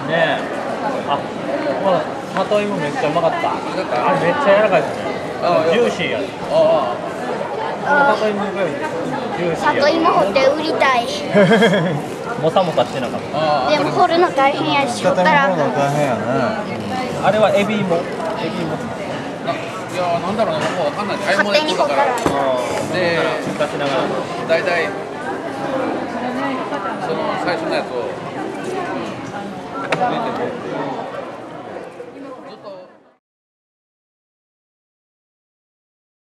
ねえ。あ、まあ、里芋めっちゃうまかった。あれめっちゃ柔らかいですね。ジューシーや。里芋がジューシーや。 里芋掘って売りたい。 もたもたしてなかった。 でも掘るの大変やし、掘ったらあかん。 大変やね。 あれはエビ芋。エビ芋。 いやなんだろうな、もうわかんない。 勝手に掘ったら。 で、 出しながら。 だいたいその最初のやつを。